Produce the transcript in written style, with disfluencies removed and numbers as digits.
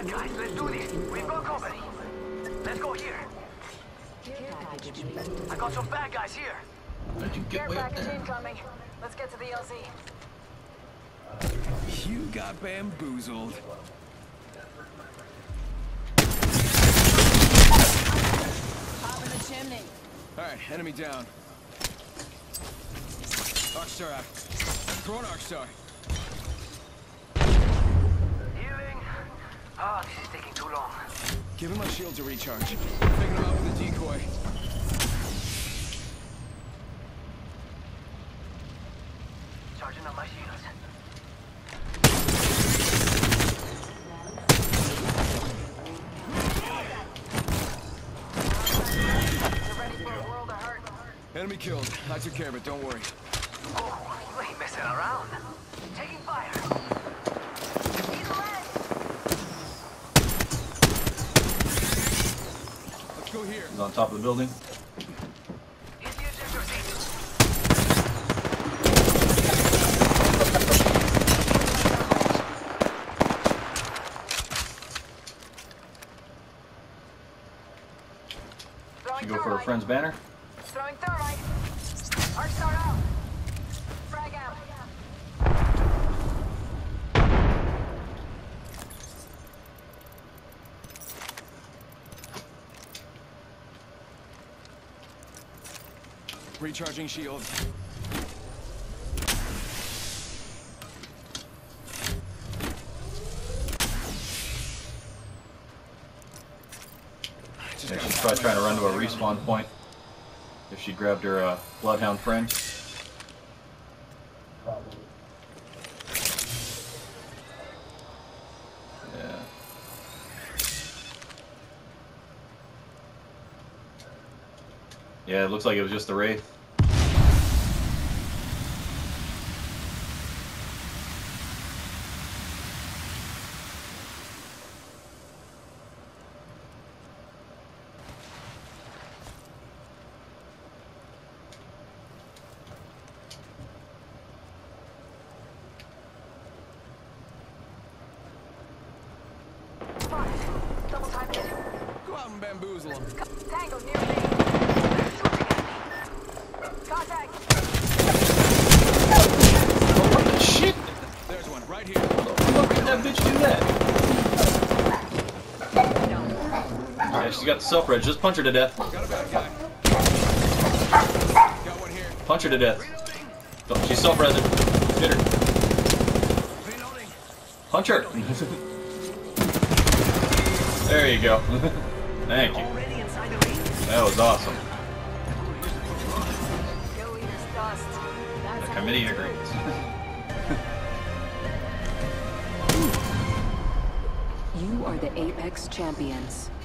Alright guys, let's do this. We've got company. Let's go here. I got some bad guys here. How'd you get way up there? Incoming. Let's get to the LZ. You got bamboozled. Pop in the chimney. Alright, enemy down. Arcstar out. Throw an Arcstar. Healing. Ah, this is taking too long. Give him my shield to recharge. Taking him out with a decoy. Charging on my shields. You're ready for a world of hurt. Enemy killed. I took care of it, don't worry. Oh, you ain't messing around. Taking fire. Let's go here. He's on top of the building. Hit the ejector seat. Throwing Should go for a thermite. friend's banner. Throwing thermite. Arcstar out. Frag out. Recharging shield. Yeah, she's probably trying to run to a respawn point. If she grabbed her bloodhound friend. Yeah. Yeah, it looks like it was just the Wraith. Double time hit. Go out and bamboozle him. Tango near me. Contact. What the shit? There's one, right here. Look at that bitch do that. Yeah, she's got the self-res. Just punch her to death. Got a bad guy. Got one here. Punch her to death. Don't, she's self-resing. Hit her. Reloading. Punch her. There you go. Thank you. Already inside the ring? That was awesome. Kill leader's dust. That's The how committee we do it. agrees. You are the Apex Champions.